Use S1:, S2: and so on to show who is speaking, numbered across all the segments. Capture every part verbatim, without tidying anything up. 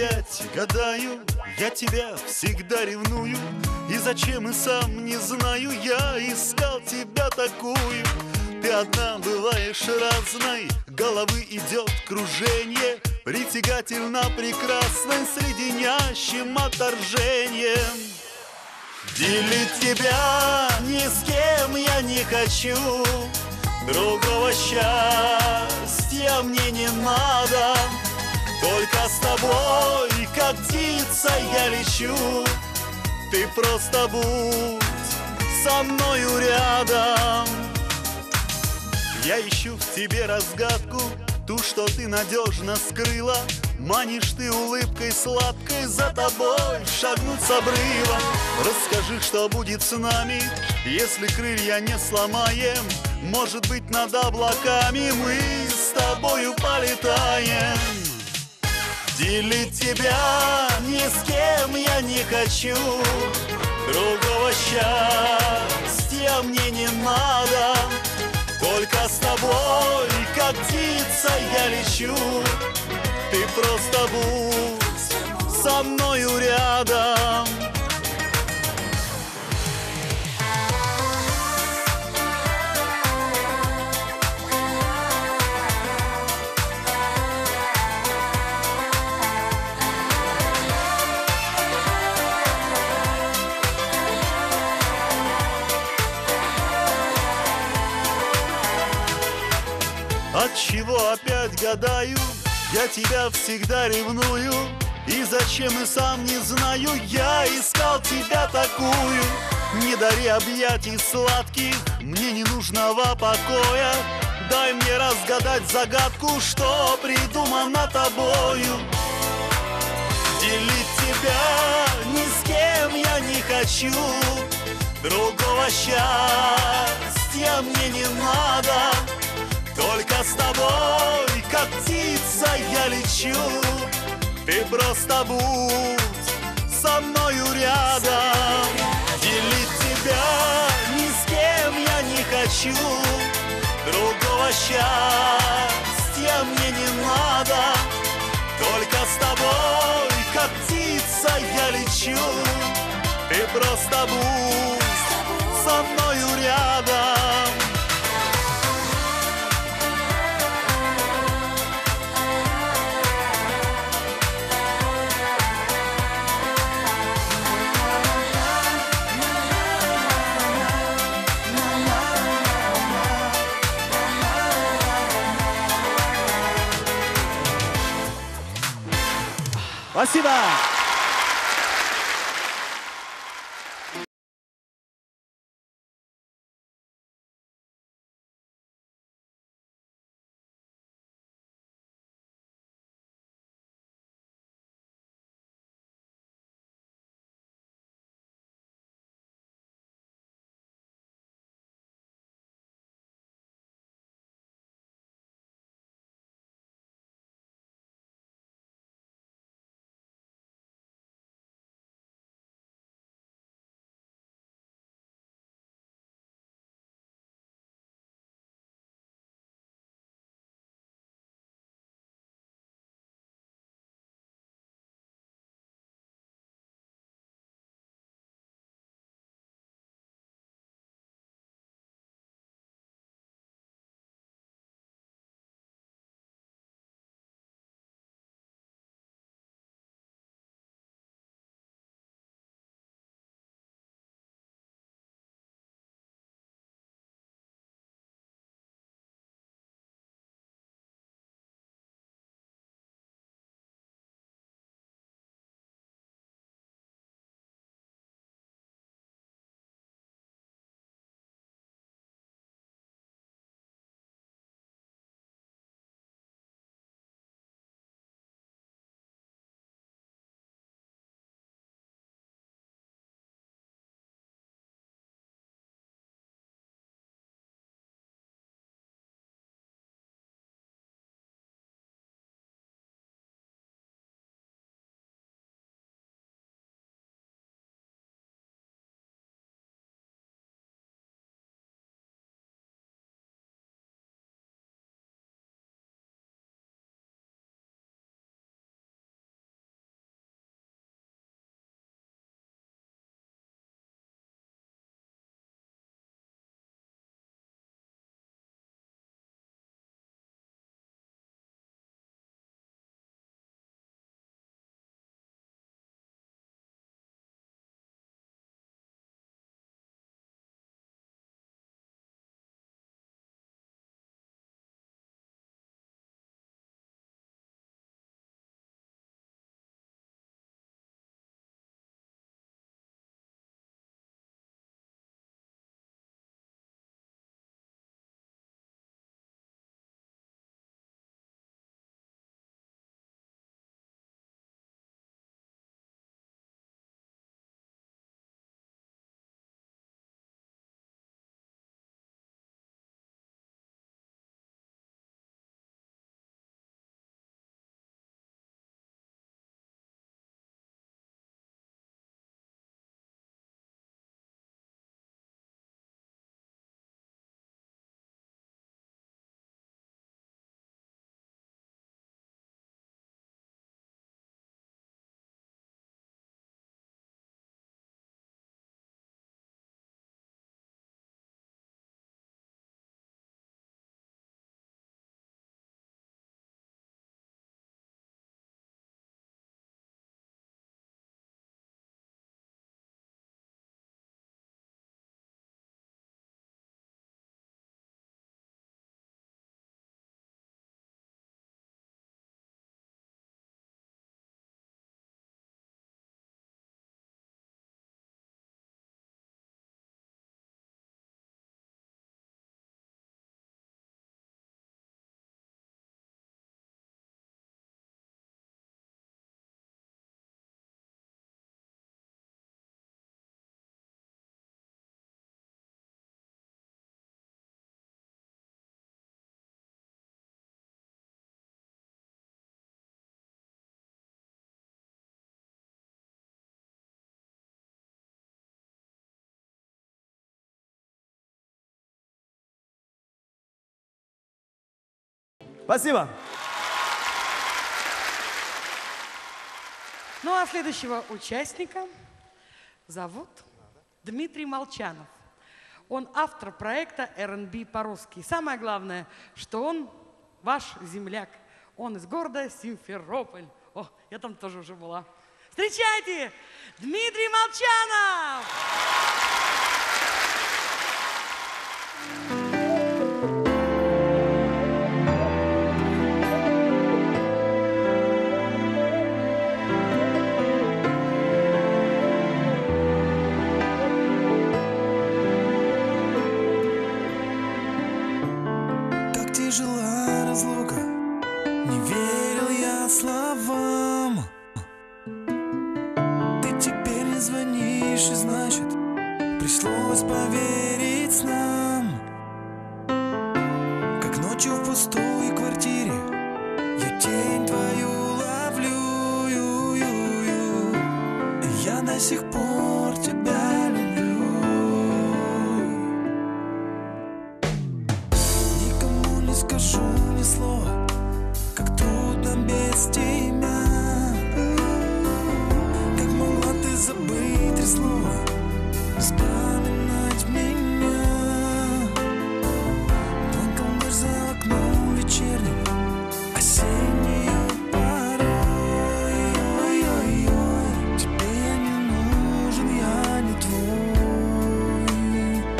S1: опять гадаю, я тебя всегда ревную. И зачем, и сам не знаю, я искал тебя такую. Ты одна бываешь разной, головы идет кружение, притягательно прекрасной с леденящим отторжением. Делить тебя ни с кем я не хочу, другого счастья мне не надо. Только с тобой, как птица, я лечу. Ты просто будь со мною рядом. Я ищу в тебе разгадку, ту, что ты надежно скрыла. Манишь ты улыбкой сладкой, за тобой шагнуть с обрыва. Расскажи, что будет с нами, если крылья не сломаем. Может быть, над облаками мы с тобою полетаем. Делить тебя ни с кем я не хочу, другого счастья мне не надо. Только с тобой, как птица, я лечу. Ты просто будь со мною рядом. Отчего опять гадаю, я тебя всегда ревную. И зачем, и сам не знаю, я искал тебя такую. Не дари объятий сладких, мне не нужного покоя. Дай мне разгадать загадку, что придумано тобою. Делить тебя ни с кем я не хочу, другого счастья мне не надо. Только с тобой, как птица, я лечу. Ты просто будь со мною рядом. Делить тебя ни с кем я не хочу, другого счастья мне не надо. Только с тобой, как птица, я лечу. Ты просто будь со мною рядом.
S2: Спасибо! Спасибо.
S3: Ну а следующего участника зовут Дмитрий Молчанов. Он автор проекта эр энд би по-русски. Самое главное, что он ваш земляк. Он из города Симферополь. О, я там тоже уже была. Встречайте, Дмитрий Молчанов!
S4: Как тяжела разлука, не верил я словам. Ты теперь не звонишь, и значит, пришлось поверить нам. Как ночью в пустой квартире я тень твою ловлю, ю -ю -ю. И я до сих пор тебя люблю. Никому не скажу ни слова, как трудно без тебя. Как могла ты забыть три слова, вспоминать меня. Плакал дождь за окном вечерним, осеннюю порой. Ой-ой-ой, тебе я не нужен, я не твой.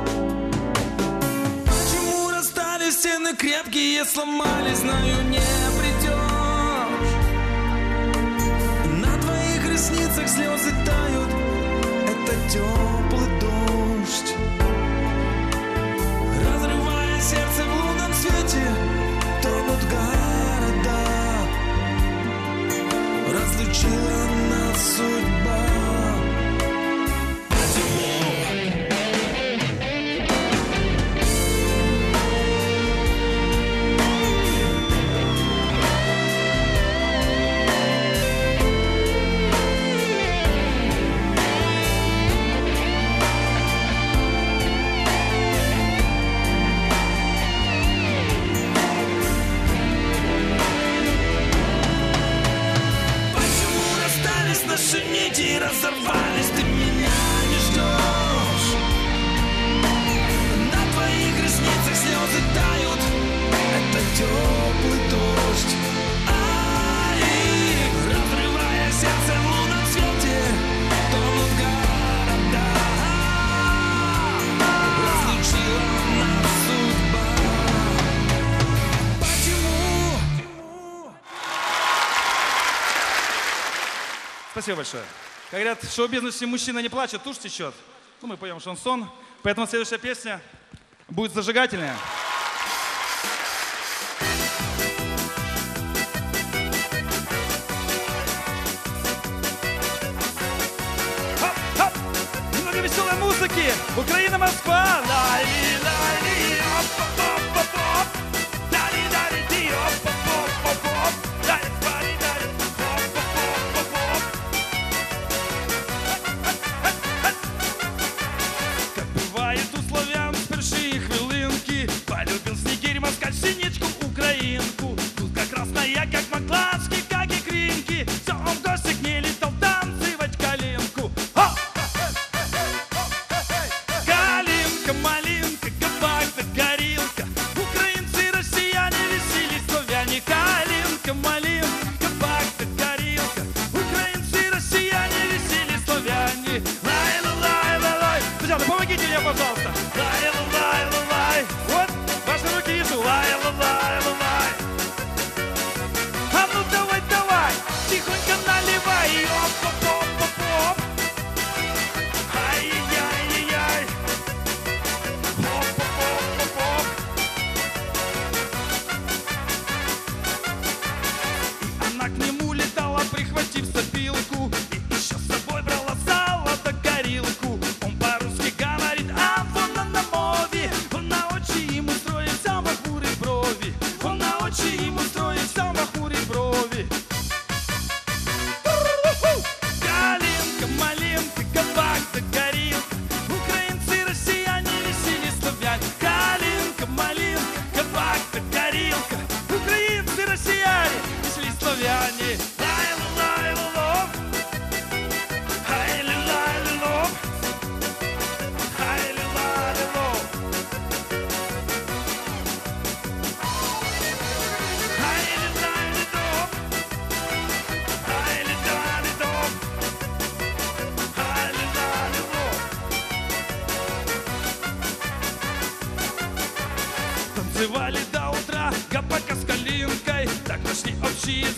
S4: Почему расстались стены крепкие, сломались, знаю, не придешь. На твоих ресницах слезы тают, это теплый дождь. Разрывая сердце в лунном свете, тонут города. Разлучила нас судьба. Наши нити разорвались, ты меня не ждешь. На твоих ресницах слезы тают, это теплый дождь. Ай, разрывая сердце в лунном свете, тонут города. Разлучила нас судьба. Почему?
S5: Спасибо большое. Как говорят, в шоу-бизнесе мужчина не плачет, тушь течет. Ну, мы поем шансон. Поэтому следующая песня будет зажигательная. Хоп-хоп! Немного веселой музыки. Украина, Москва. Лай-лай-ли, оп-оп-оп-оп. Дари-дари-ди, оп-оп-оп-оп. Дари-дари-дари, оп-оп-оп-оп. Как бывает у славян з першої хвилинки, полюбил снегирь москаль синичку украинку. Тут как красная, как маклачки, как и кринки. Все, он в гости к ней летал танцевать калинку. Ха! Калинка, малинка, габак, горилка. Украинцы, россияне, веселись, славяне. Калинка, малинка, габак, горилка. Украинцы, россияне, веселись, славяне. Лай-лай-лай-лай. Друзья, ну помогите мне, пожалуйста. Лай-лай-лай-лай. Вот, ваши руки вижу. Лай-лай-лай-лай. А ну давай, давай, тихонько наливай. Оп-оп-оп-оп-оп. Ай-яй-яй-яй. Оп-оп-оп-оп-оп. И она к нему летала, прихватив сопилку. И еще с собой брала сало да горилку. Он по-русски говорит, а вон на мове. Он на очи ему строит самых буры брови. Он на очи ему строит самых буры брови. танцевали до утра, гопака с калинкой, так нашли общий язык.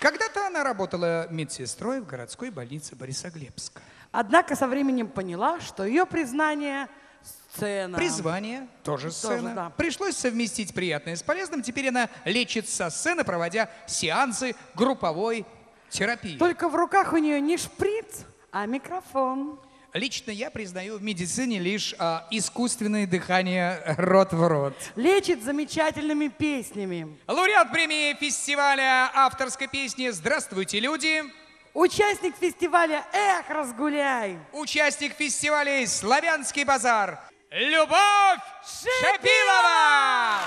S2: Когда-то она работала медсестрой в городской больнице Борисоглебска.
S3: Однако со временем поняла, что ее признание — сцена.
S2: Призвание, тоже сцена.
S3: да.
S2: Пришлось совместить приятное с полезным. Теперь она лечит со сцены, проводя сеансы групповой терапии.
S3: Только в руках у нее не шприц, а микрофон.
S2: Лично я признаю в медицине лишь а, искусственное дыхание рот в рот.
S3: Лечит замечательными песнями.
S2: Лауреат премии фестиваля авторской песни «Здравствуйте, люди».
S3: Участник фестиваля «Эх, разгуляй».
S2: Участник фестиваля «Славянский базар» Любовь Шипилова.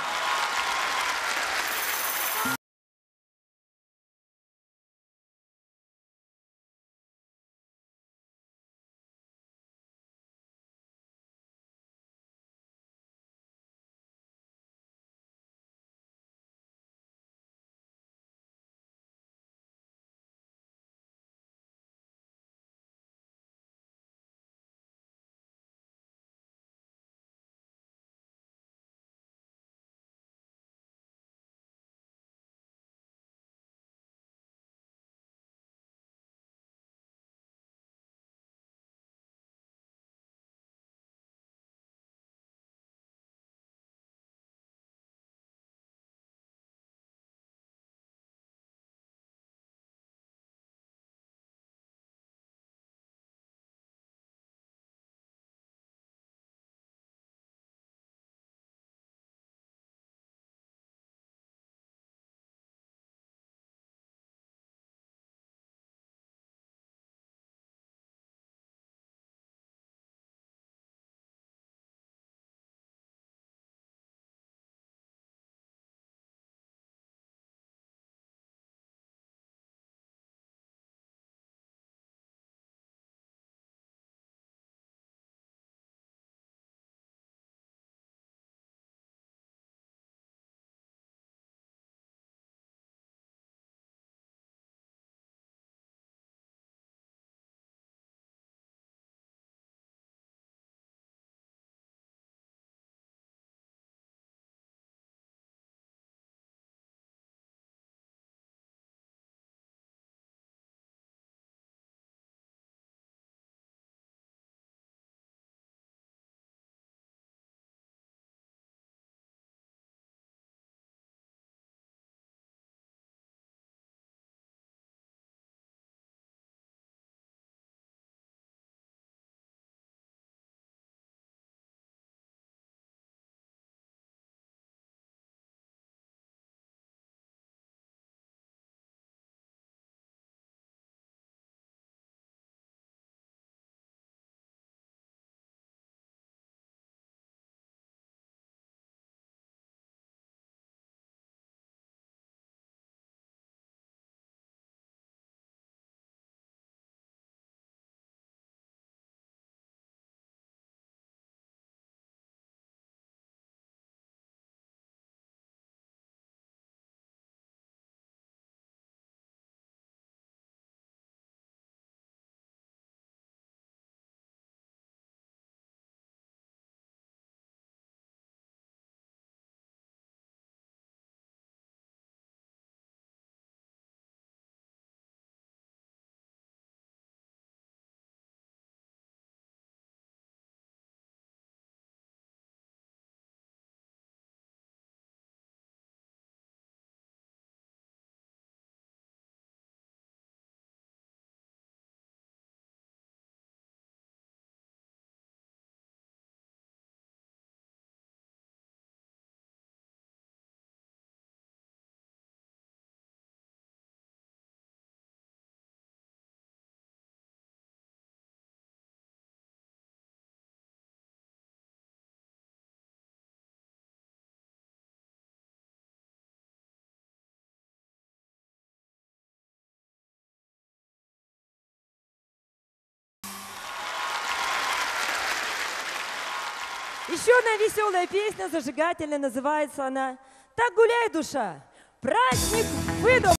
S6: Еще одна веселая песня, зажигательная, называется она «Так гуляй, душа». Праздник выдум.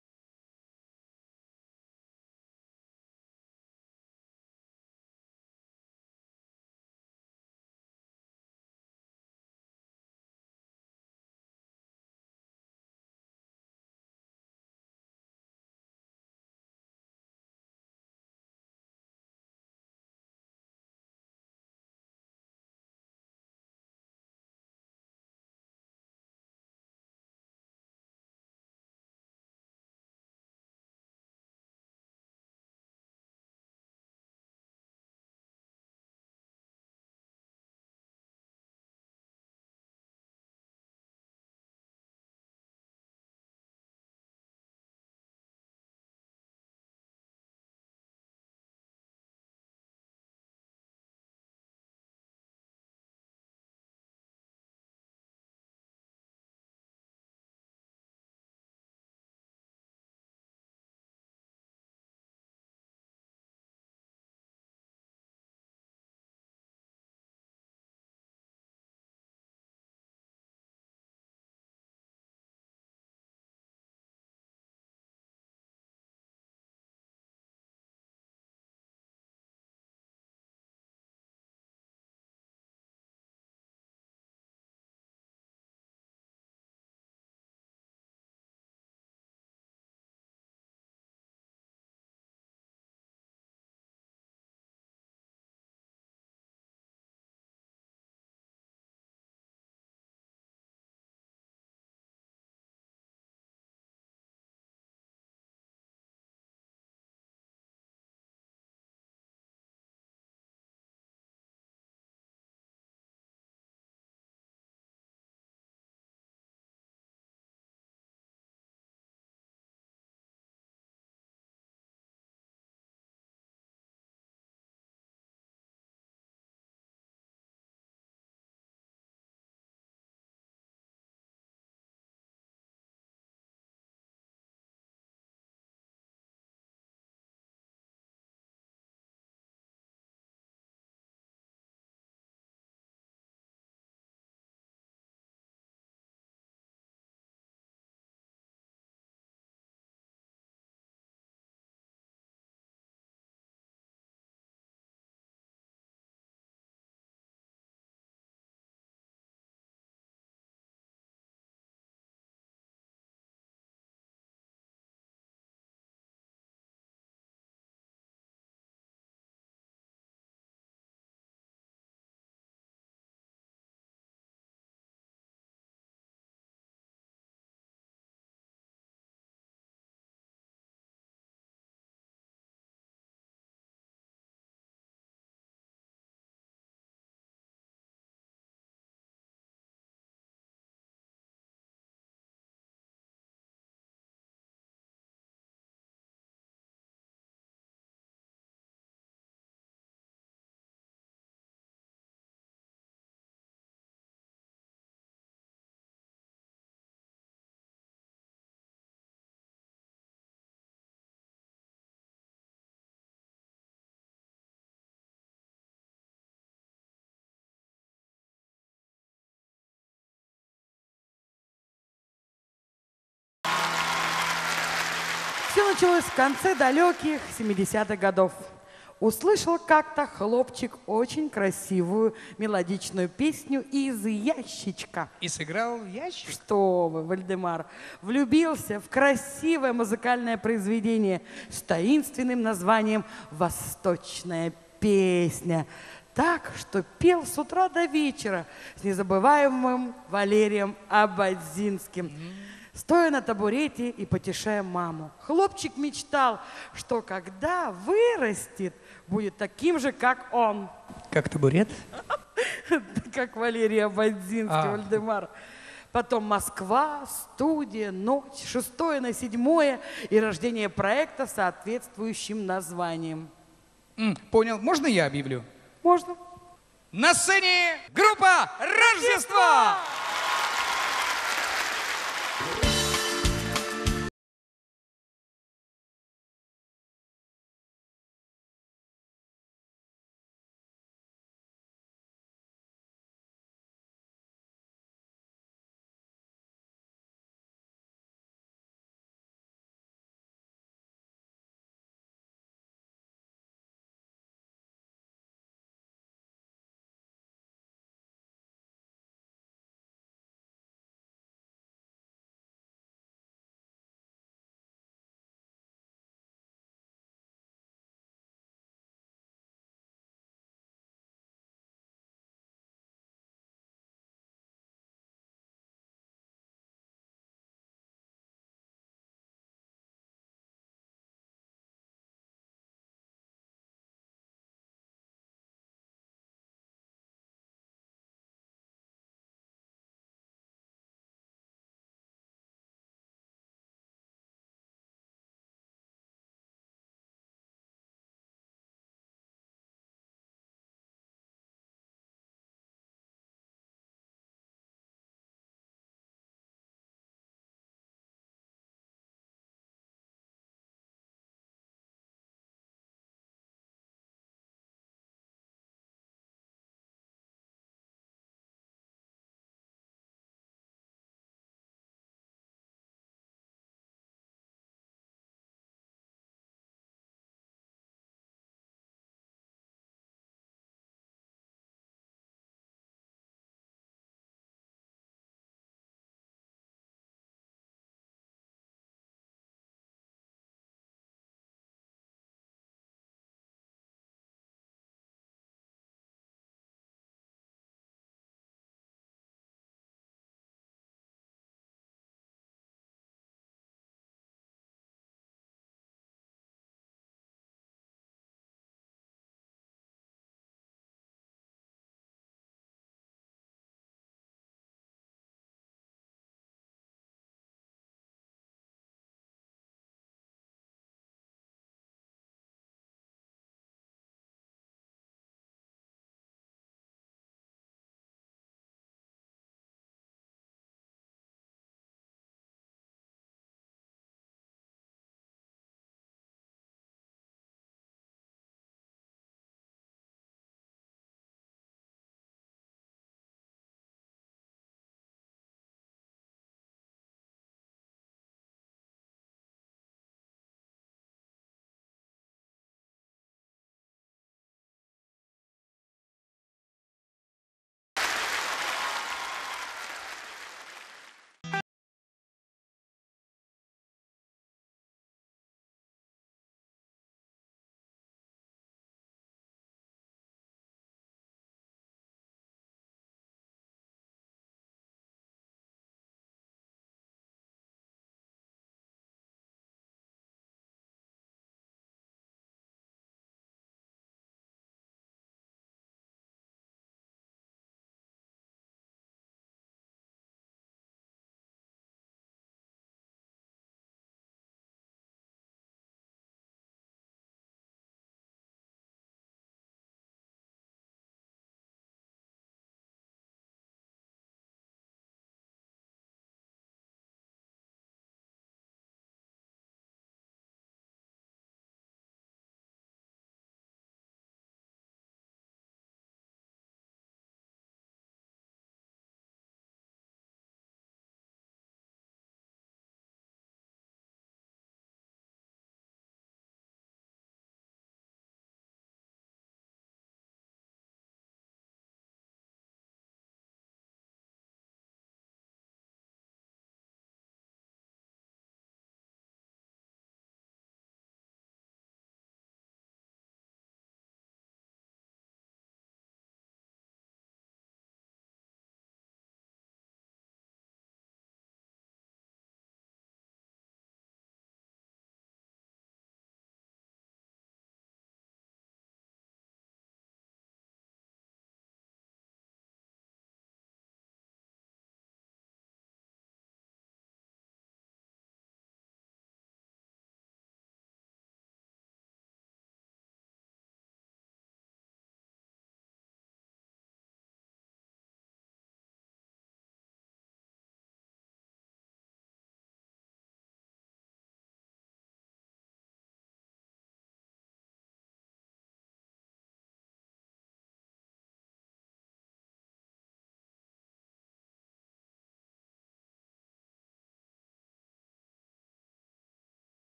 S3: Все началось в конце далеких семидесятых годов. Услышал как-то хлопчик очень красивую мелодичную песню из ящичка.
S2: И сыграл в ящик.
S3: Что вы, Вальдемар, влюбился в красивое музыкальное произведение с таинственным названием «Восточная песня». Так, что пел с утра до вечера с незабываемым Валерием Ободзинским, стоя на табурете и потешая маму. Хлопчик мечтал, что когда вырастет, будет таким же, как он.
S2: Как табурет?
S3: Как Валерий Ободзинский,
S2: А.
S3: Вальдемар. Потом Москва, студия, ночь, шестое на седьмое и рождение проекта с соответствующим названием.
S2: М, понял. Можно я объявлю?
S3: Можно?
S2: На сцене группа Рождество!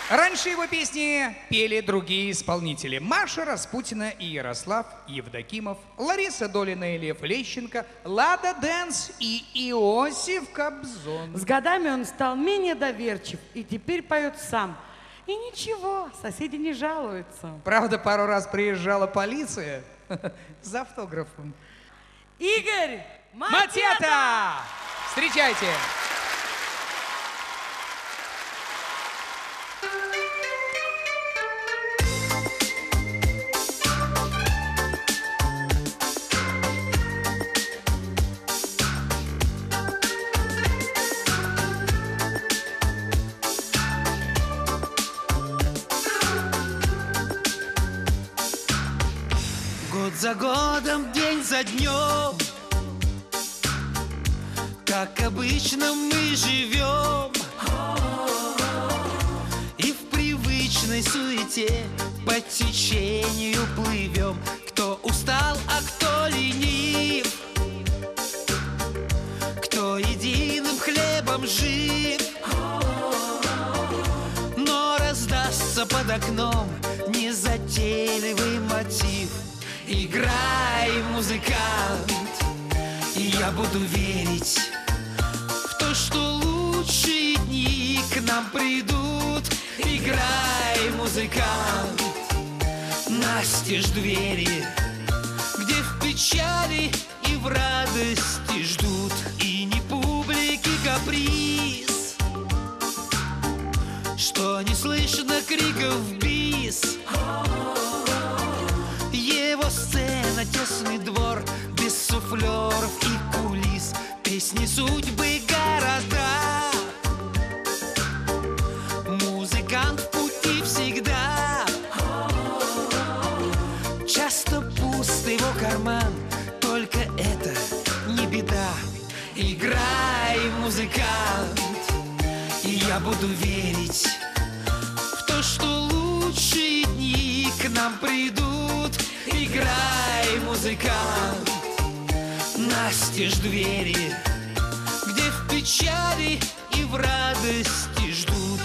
S2: Раньше его песни пели другие исполнители. Маша Распутина и Ярослав Евдокимов, Лариса Долина и Лев Лещенко, Лада Дэнс и Иосиф Кобзон.
S3: С годами он стал менее доверчив и теперь поет сам. И ничего, соседи не жалуются.
S2: Правда, пару раз приезжала полиция за автографом.
S3: Игорь
S2: Матета! Встречайте!
S4: Год за годом, день за днем, как обычно мы живем, и в привычной суете по течению плывем. Кто устал, а кто ленив, кто единым хлебом жив, но раздастся под окном незатейливый мотив. Играй, музыкант, и я буду верить в то, что лучшие дни к нам придут. Играй, музыкант, настежь двери, где в печали и в радости ждут. И не публики каприз, что не слышно криков бис. Его сцена, тесный двор, без суфлеров и кулис. Песни, судьбы, города. Музыкант в пути всегда. Часто пуст его карман, только это не беда. Играй, музыкант, и я буду верить в то, что лучшие дни к нам придут. Играй, музыкант, настежь двери, где в печали и в радости ждут.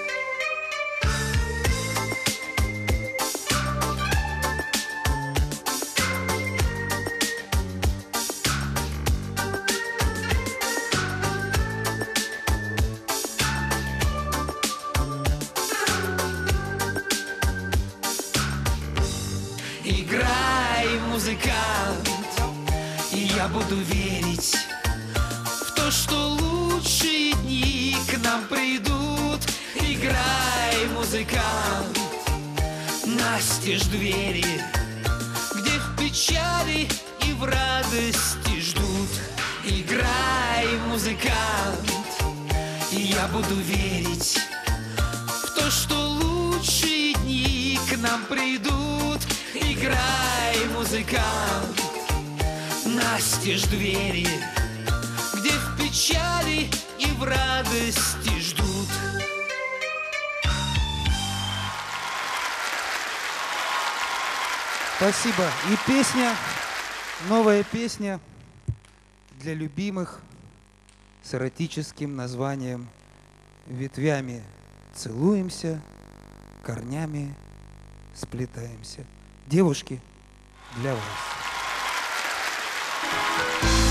S4: Играй, музыкант, и я буду верить в то, что лучшие дни к нам придут. Играй, музыкант, настежь двери, где в печали и в радости ждут. Играй, музыкант, и я буду верить в то, что лучшие дни к нам придут. Играй, музыкант, настежь двери, где в печали и в радости ждут.
S7: Спасибо. И песня, новая песня для любимых с эротическим названием «Ветвями целуемся, корнями сплетаемся». Девушки, для вас.